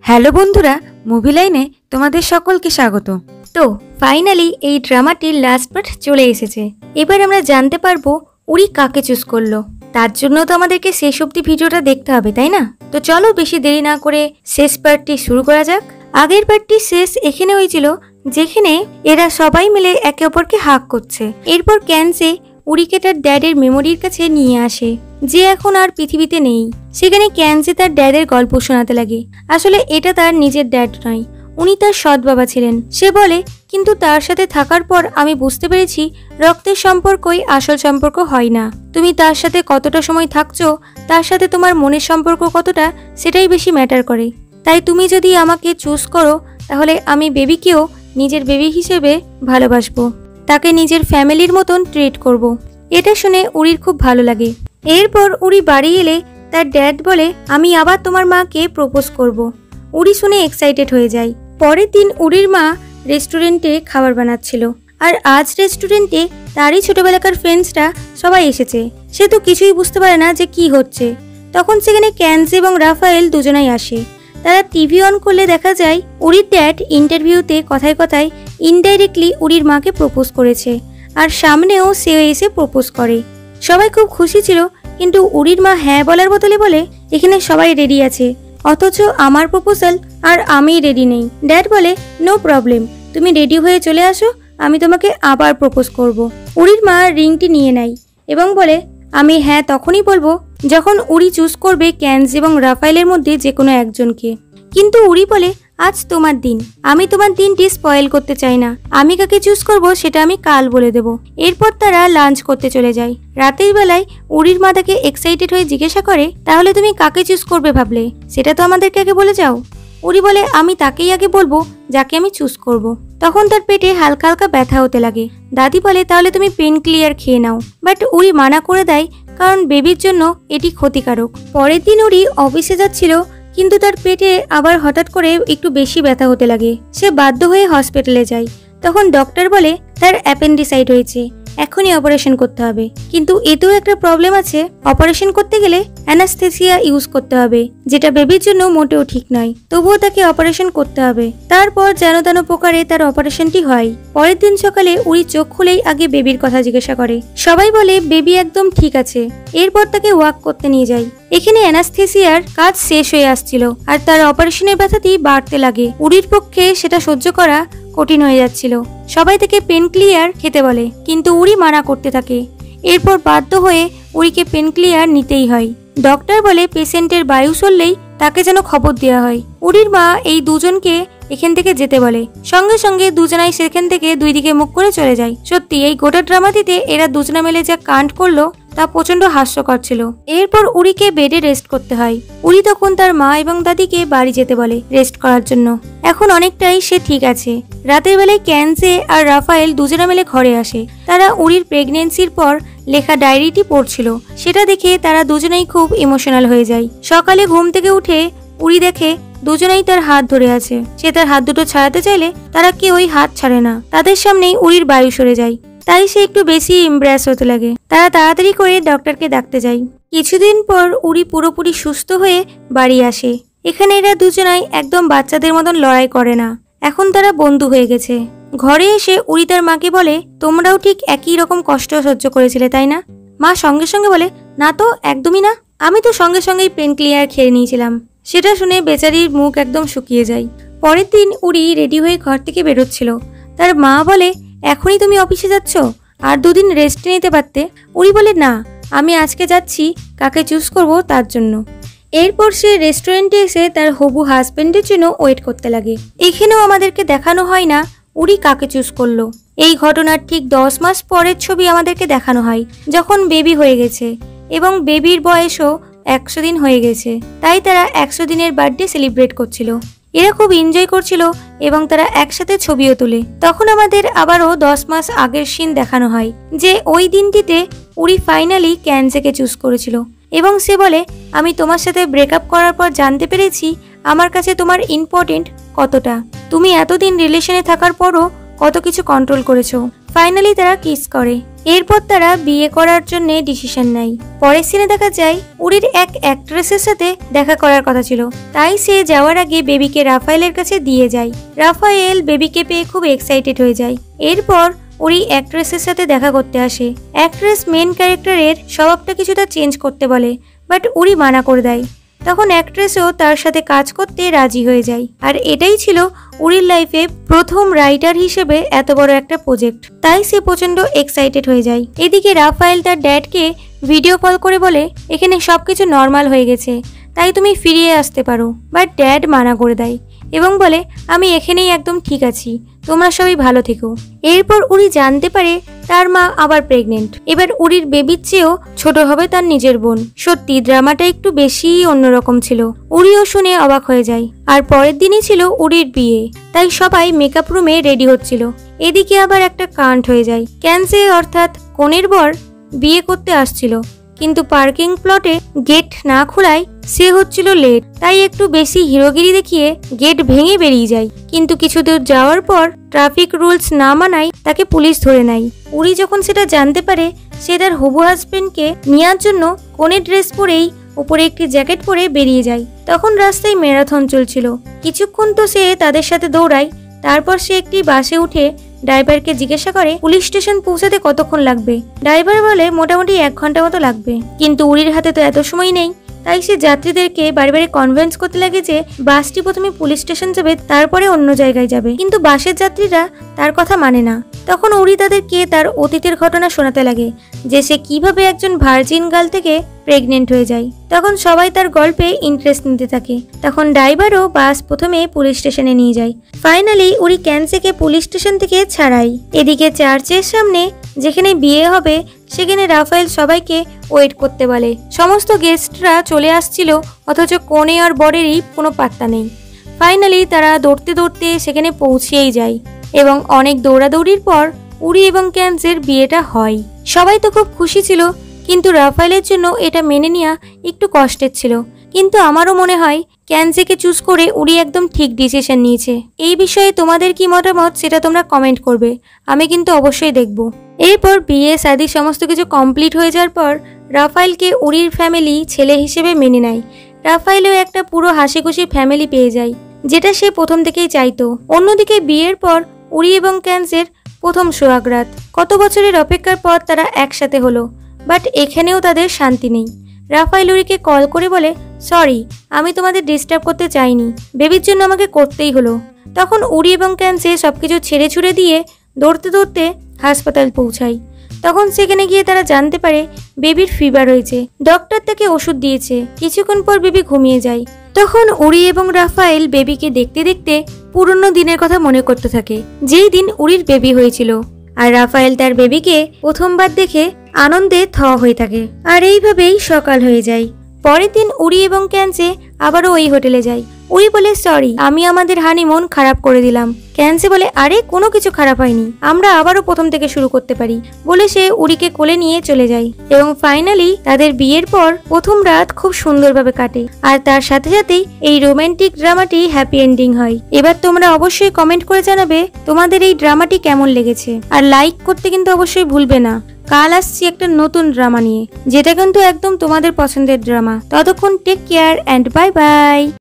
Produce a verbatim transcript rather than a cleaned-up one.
Hello বন্ধুরা, movie লাইনে তোমাদের সকলকে স্বাগত। তো ফাইনালি এই ড্রামাটির লাস্ট পার্ট চলে এসেছে। এবার আমরা জানতে পারবো উরি কাকে চুজ করলো। তার জন্য তো আমাদেরকে শেষ অবধি ভিডিওটা দেখতে হবে, তাই না? তো চলো বেশি দেরি না করে শেষ পার্টটি শুরু করা যাক। আগের পার্টটি শেষ এখানে হয়েছিল, যেখানে এরা সবাই মিলে একে অপরকে হাক করছে। এরপর ক্যান্সে উরিকে তার ড্যাডের মেমোরির কাছে নিয়ে আসে, যে এখন আর পৃথিবীতে নেই। সেখানে ক্যান্সে তার ড্যাডের গল্প শোনাতে লাগে। আসলে এটা তার নিজের ড্যাড নয়, উনি তার সৎ বাবা ছিলেন। সে বলে, কিন্তু তার সাথে থাকার পর আমি বুঝতে পেরেছি রক্তের সম্পর্কই আসল সম্পর্ক হয় না। তুমি তার সাথে কতটা সময় থাকছো, তার সাথে তোমার মনের সম্পর্ক কতটা, সেটাই বেশি ম্যাটার করে। তাই তুমি যদি আমাকে চুজ করো, তাহলে আমি বেবিকেও নিজের বেবি হিসেবে ভালোবাসবো, তাকে নিজের ফ্যামিলির মতন ট্রিট করব। এটা শুনে উরির খুব ভালো লাগে। এরপর উরি বাড়ি এলে তার ড্যাড বলে, আমি আবার তোমার মাকে প্রপোজ করব। উরি শুনে এক্সাইটেড হয়ে যায়। পরের দিন উরির মা রেস্টুরেন্টে খাবার বানাচ্ছিল, আর আজ রেস্টুরেন্টে তারই ছোটবেলাকার ফ্রেন্ডসরা সবাই এসেছে। সে তো কিছুই বুঝতে পারে না যে কি হচ্ছে। তখন সেখানে ক্যান্স এবং রাফায়েল দুজনাই আসে। তারা টিভি অন করলে দেখা যায় উরির ড্যাড ইন্টারভিউতে কথায় কথায় ইনডাইরেক্টলি উরির মাকে প্রপোজ করেছে, আর সামনেও সে এসে প্রপোজ করে। সবাই খুব খুশি ছিল, কিন্তু উরির মা হ্যাঁ বলার বদলে বলে, এখানে সবাই রেডি আছে, অথচ আমার প্রপোজাল আর আমি রেডি নেই। ড্যাড বলে, নো প্রবলেম, তুমি রেডি হয়ে চলে আসো, আমি তোমাকে আবার প্রপোজ করব। উরির মা রিংটি নিয়ে নেয় এবং বলে, আমি হ্যাঁ তখনই বলবো যখন উরি চুজ করবে ক্যান্স এবং রাফায়েলের মধ্যে যে কোনো একজনকে। কিন্তু উরি বলে, আজ তোমার দিন, আমি তোমার দিনটি স্পয়েল করতে চাই না। আমি কাকে চুজ করব সেটা আমি কাল বলে দেব। এরপর তারা লাঞ্চ করতে চলে যায়। রাতের বেলায় উরির মা তাকে এক্সাইটেড হয়ে জিজ্ঞাসা করে, তাহলে তুমি কাকে চুজ করবে ভাবলে, সেটা তো আমাদেরকে আগে বলে যাও। উরি বলে, আমি তাকেই আগে বলবো যাকে আমি চুজ করব। তখন তার পেটে হালকা হালকা ব্যথা হতে লাগে। দাদি বলে, তাহলে তুমি পেন ক্লিয়ার খেয়ে নাও। বাট উরি মানা করে দেয়, কারণ বেবির জন্য এটি ক্ষতিকারক। পরের দিন উরি অফিসে যাচ্ছিল, কিন্তু তার পেটে আবার হঠাৎ করে একটু বেশি ব্যথা হতে লাগে। সে বাধ্য হয়ে হসপিটালে যায়। তখন ডক্টর বলে, তার অ্যাপেন্ডিসাইট হয়েছে, এখনই অপারেশন করতে হবে। কিন্তু এতেও একটা প্রবলেম আছে, অপারেশন করতে গেলে অ্যানাস্থেসিয়া ইউজ করতে হবে, যেটা বেবির জন্য মোটেও ঠিক নয়। তবুও তাকে অপারেশন করতে হবে। তারপর যেন তেন প্রকারে তার অপারেশনটি হয়। পরের দিন সকালে উরি চোখ খুলেই আগে বেবির কথা জিজ্ঞাসা করে। সবাই বলে বেবি একদম ঠিক আছে। এরপর তাকে ওয়াক করতে নিয়ে যায়। এখানে অ্যানাস্থেসিয়ার কাজ শেষ হয়ে আসছিল, আর তার অপারেশনের ব্যথাটি বাড়তে লাগে। উরির পক্ষে সেটা সহ্য করা কঠিন হয়ে যাচ্ছিল। সবাই তাকে পেন ক্লিয়ার খেতে বলে, কিন্তু উরি মানা করতে থাকে। এরপর বাধ্য হয়ে উরিকে পেন ক্লিয়ার নিতেই হয়। ডক্টর বলে, পেশেন্টের বায়ু চললেই তাকে যেন খবর দেওয়া হয়। উরির মা এই দুজনকে এখান থেকে যেতে বলে। সঙ্গে সঙ্গে দুজনাই সেখান থেকে দুই দিকে মুখ করে চলে যায়। সত্যি এই গোটা ড্রামাটিতে এরা দুজনা মিলে যা কাণ্ড করলো তা প্রচন্ড হাস্যকর ছিল। এরপর উরিকে বেডে রেস্ট করতে হয়। উরি তখন তার মা এবং দাদিকে বাড়ি যেতে বলে রেস্ট করার জন্য। এখন অনেকটাই সে ঠিক আছে। রাতের বেলায় ক্যান্সে আর রাফায়েল দুজনা মিলে ঘরে আসে। তারা উরির প্রেগনেন্সির পর লেখা ডায়েরিটি পড়ছিল। সেটা দেখে তারা দুজনেই খুব ইমোশনাল হয়ে যায়। সকালে ঘুম থেকে উঠে উরি দেখে দুজনেই তার হাত ধরে আছে। সে তার হাত দুটো ছাড়াতে চাইলে তারা কেউই হাত ছাড়ে না। তাদের সামনেই উরির বায়ু সরে যায়। তাই সে একটু বেশি ইমপ্রেস হতে লাগে। তারা তাড়াতাড়ি করে ডক্টরকে ডাকতে যায়। কিছুদিন পর উরি পুরোপুরি সুস্থ হয়ে বাড়ি আসে। এখানে এরা দুজনাই একদম বাচ্চাদের মতন লড়াই করে না। এখন তারা বন্ধু হয়ে গেছে। ঘরে এসে উরি তার মাকে বলে, তোমরাও ঠিক একই রকম কষ্ট সহ্য করেছিলে তাই না? মা সঙ্গে সঙ্গে বলে, না তো, একদমই না, আমি তো সঙ্গে সঙ্গেই পেন ক্লিয়ার খেয়ে নিয়েছিলাম। সেটা শুনে বেচারির মুখ একদম শুকিয়ে যায়। পরের দিন উরি রেডি হয়ে ঘর থেকে বেরোচ্ছিল। তার মা বলে, এখনই তুমি অফিসে যাচ্ছ, আর দুদিন রেস্ট নিতে পারতে। উরি বলে, না, আমি আজকে যাচ্ছি কাকে চুজ করব তার জন্য। এরপর সে রেস্টুরেন্টে এসে তার হবু হাজবেন্ডের জন্য ওয়েট করতে লাগে। এখানেও আমাদেরকে দেখানো হয় না উরি কাকে চুজ করলো। এই ঘটনার ঠিক দশ মাস পরের ছবি আমাদেরকে দেখানো হয়, যখন বেবি হয়ে গেছে এবং বেবির বয়সও একশো দিন হয়ে গেছে। তাই তারা একশো দিনের বার্থডে সেলিব্রেট করছিল। এরা খুব এনজয় করছিল এবং তারা একসাথে ছবিও তুলে। তখন আমাদের আবারও দশ মাস আগের সিন দেখানো হয়, যে ওই দিনটিতে উরি ফাইনালি ক্যান্সেকে চুজ করেছিল এবং সে বলে, আমি তোমার সাথে ব্রেকআপ করার পর জানতে পেরেছি আমার কাছে তোমার ইম্পর্টেন্ট কতটা। তুমি এতদিন রিলেশনে থাকার পরও কত কিছু কন্ট্রোল করেছো। ফাইনালি তারা কিস করে। এরপর তারা বিয়ে করার জন্য ডিসিশন নেয়। পরের সিনে দেখা যায় উরির এক অ্যাক্ট্রেসের সাথে দেখা করার কথা ছিল, তাই সে যাওয়ার আগে বেবিকে রাফায়েলের কাছে দিয়ে যায়। রাফায়েল বেবিকে পেয়ে খুব এক্সাইটেড হয়ে যায়। এরপর উরি অ্যাক্ট্রেসের সাথে দেখা করতে আসে। অ্যাক্ট্রেস মেন ক্যারেক্টারের স্বভাবটা কিছুটা চেঞ্জ করতে বলে, বাট উরি মানা করে দেয়। তখন অ্যাক্ট্রেসও তার সাথে কাজ করতে রাজি হয়ে যায়। আর এটাই ছিল উরির লাইফে প্রথম রাইটার হিসেবে এত বড় একটা প্রজেক্ট, তাই সে প্রচন্ড এক্সাইটেড হয়ে যায়। এদিকে রাফায়েল তার ড্যাডকে ভিডিও কল করে বলে এখানে সবকিছু নর্মাল হয়ে গেছে, তাই তুমি ফিরিয়ে আসতে পারো। বাট ড্যাড মানা করে দেয় এবং বলে আমি এখানেই একদম ঠিক আছি, তোমরা সবাই ভালো থেকো। এরপর উরি জানতে পারে তার মা আবার প্রেগনেন্ট। এবার উরির বেবির চেয়েও ছোট হবে তার নিজের বোন। সত্যি ড্রামাটা একটু বেশি অন্যরকম ছিল। উরিও শুনে অবাক হয়ে যায়। আর পরের দিনই ছিল উরির বিয়ে, তাই সবাই মেকআপ রুমে রেডি হচ্ছিল। এদিকে আবার একটা কাণ্ড হয়ে যায়। ক্যান্সে অর্থাৎ কনের বর বিয়ে করতে আসছিল, কিন্তু পার্কিং প্লটে গেট না খোলায় সে হচ্ছিল লেট, তাই একটু বেশি হিরোগিরি দেখিয়ে গেট ভেঙে বেরিয়ে যায়। কিন্তু কিছু দূর যাওয়ার পর ট্রাফিক রুলস না মানায় তাকে পুলিশ ধরে নেয়। উরি যখন সেটা জানতে পারে, সে তার হবু হাজবেন্ডকে নেওয়ার জন্য কনের ড্রেস পরেই উপরে একটি জ্যাকেট পরে বেরিয়ে যায়। তখন রাস্তায় ম্যারাথন চলছিল। কিছুক্ষণ তো সে তাদের সাথে দৌড়ায়। তারপর সে একটি বাসে উঠে ড্রাইভারকে জিজ্ঞাসা করে পুলিশ স্টেশন পৌঁছাতে কতক্ষণ লাগবে। ড্রাইভার বলে মোটামুটি এক ঘন্টা মতো লাগবে। কিন্তু উরির হাতে তো এত সময় নেই, তাই সে যাত্রীদেরকে বারে বারে কনভিন্স করতে লাগে যে বাসটি প্রথমে পুলিশ স্টেশন যাবে, তারপরে অন্য জায়গায় যাবে। কিন্তু বাসের যাত্রীরা তার কথা মানে না। তখন উরি তাদেরকে তার অতীতের ঘটনা শোনাতে লাগে, যে সে কিভাবে একজন ভার্জিন গার্ল থেকে প্রেগনেন্ট হয়ে যায়। তখন সবাই তার গল্পে ইন্টারেস্ট নিতে থাকে। তখন ড্রাইভারও বাস প্রথমে পুলিশ স্টেশনে নিয়ে যায়। ফাইনালি উরি ক্যান্সেকে পুলিশ স্টেশন থেকে ছাড়াই। এদিকে চার্চের সামনে যেখানে বিয়ে হবে সেখানে রাফায়েল সবাইকে ওয়েট করতে বলে। সমস্ত গেস্টরা চলে আসছিল, অথচ কনে আর বরেরই কোনো পাত্তা নেই। ফাইনালি তারা দৌড়তে দৌড়তে সেখানে পৌঁছেই যায় এবং অনেক দৌড়াদৌড়ির পর উরি এবং ক্যান্সের বিয়েটা হয়। সবাই তো খুব খুশি ছিল, কিন্তু রাফায়েলের জন্য এটা মেনে নেওয়া একটু কষ্টের ছিল। কিন্তু আমারও মনে হয় ক্যান্সেকে চুজ করে উরি একদম ঠিক ডিসিশন নিয়েছে। এই বিষয়ে তোমাদের কি মতামত সেটা তোমরা কমেন্ট করবে, আমি কিন্তু অবশ্যই দেখব। এরপর বিয়ে শাদী সমস্ত কিছু কমপ্লিট হয়ে যাওয়ার পর রাফায়েলকে উরির ফ্যামিলি ছেলে হিসেবে মেনে নেয়। রাফায়েলও একটা পুরো হাসি খুশি ফ্যামিলি পেয়ে যায়, যেটা সে প্রথম থেকেই চাইতো। অন্যদিকে বিয়ের পর উরি এবং ক্যান্সের প্রথম সোহাগরাত। কত বছরের অপেক্ষার পর তারা একসাথে হলো, বাট এখানেও তাদের শান্তি নেই। রাফায়েল উরিকে কল করে বলে সরি, আমি তোমাদের ডিস্টার্ব করতে চাইনি, বেবির জন্য আমাকে করতেই হলো। তখন উরি এবং ক্যান্সে সবকিছু ছেড়ে ছুড়ে দিয়ে দৌড়তে দৌড়তে হাসপাতাল পৌঁছায়। তখন সেখানে গিয়ে তারা জানতে পারে বেবির ফিভার হয়েছে। ডক্টর তাকে ওষুধ দিয়েছে। কিছুক্ষণ পর বেবি ঘুমিয়ে যায়। তখন উরি এবং রাফায়েল বেবিকে দেখতে দেখতে পুরনো দিনের কথা মনে করতে থাকে, যেই দিন উরির বেবি হয়েছিল। আর রাফায়েল তার বেবিকে প্রথমবার দেখে আনন্দে থ হয়ে থাকে। আর এইভাবেই সকাল হয়ে যায়। পরের দিন উরি এবং ক্যান্সে আবারও ওই হোটেলে যায়। উরি বলে সরি, আমি আমাদের হানিমুন খারাপ করে দিলাম। ক্যান্সে বলে আরে কোনো কিছু খারাপ হয়নি, আমরা আবারও প্রথম থেকে শুরু করতে পারি বলে সে উরিকে কোলে নিয়ে চলে যায়। এবং ফাইনালি তাদের বিয়ের পর প্রথম রাত খুব সুন্দরভাবে কাটে। আর তার সাথে সাথেই এই রোমান্টিক ড্রামাটি হ্যাপি এন্ডিং হয়। এবার তোমরা অবশ্যই কমেন্ট করে জানাবে তোমাদের এই ড্রামাটি কেমন লেগেছে। আর লাইক করতে কিন্তু অবশ্যই ভুলবে না। কাল আসছি একটা নতুন ড্রামা নিয়ে, যেটা কিন্তু একদম তোমাদের পছন্দের ড্রামা। ততক্ষণ take care and bye by.